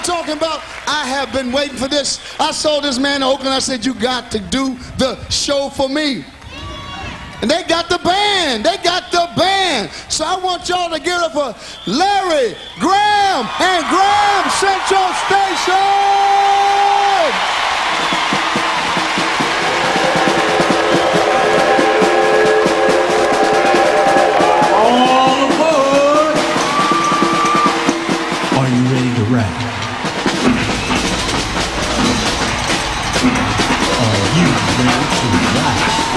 I'm talking about. I have been waiting for this. I saw this man in Oakland. I said, you got to do the show for me. And they got the band. They got the band. So I want y'all to give it up for Larry, Graham, and Graham Central Station. All aboard. Are you ready to rap? Are you ready to rap?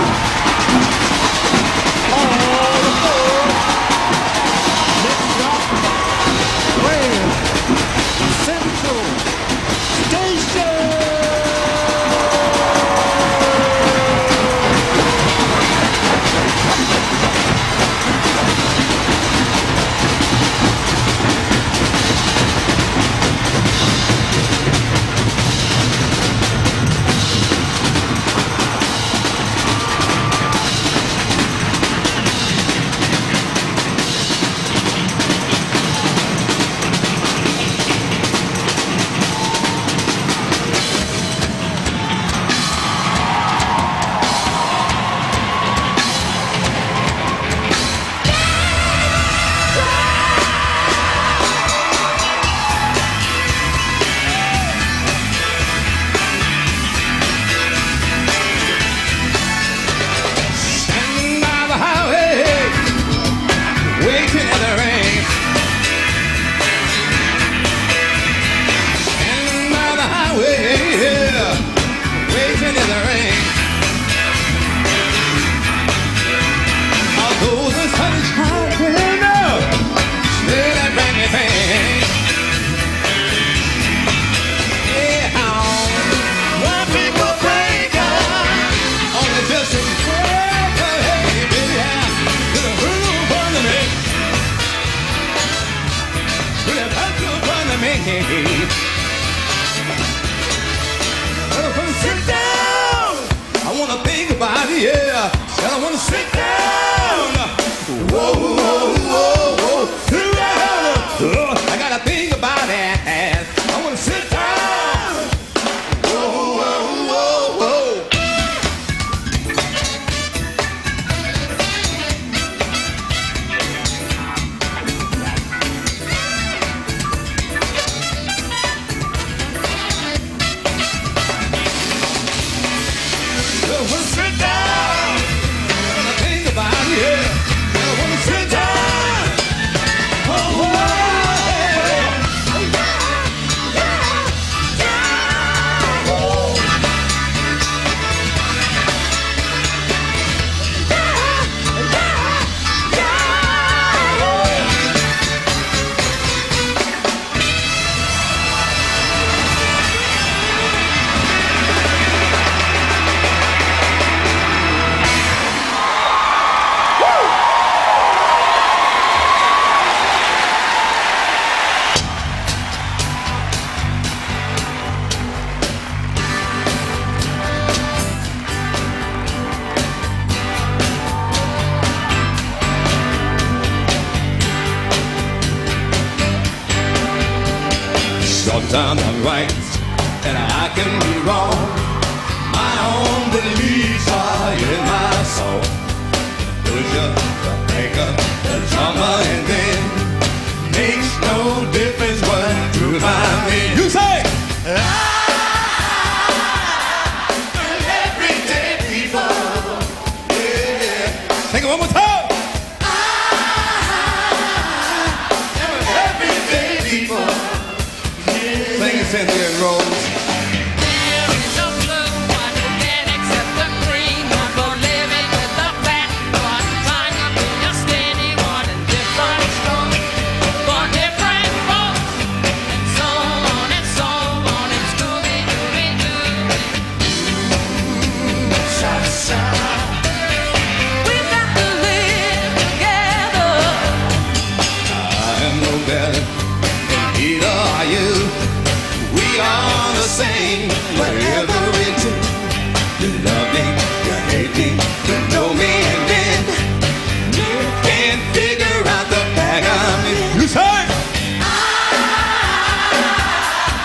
Sometimes I'm right and I can be wrong. My own beliefs are in my soul. Pusher, the maker, the drummer, and then makes no difference what through my mean. You say, everyday people. Yeah. Sing it one more time. Everyday people. Sing it, Cynthia and Rose. Same, whatever we do. You love me, you hate me, you know me, and then you can't figure out the bag I'm in. You say,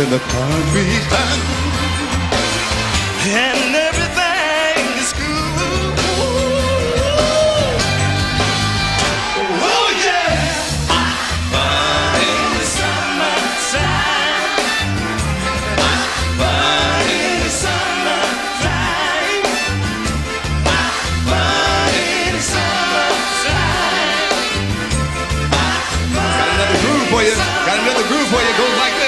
in the countryside, and everything is good. Oh yeah, fun in the summertime, fun in the summertime, fun in the summertime. Got another groove for you. Got another groove for you. Goes like this.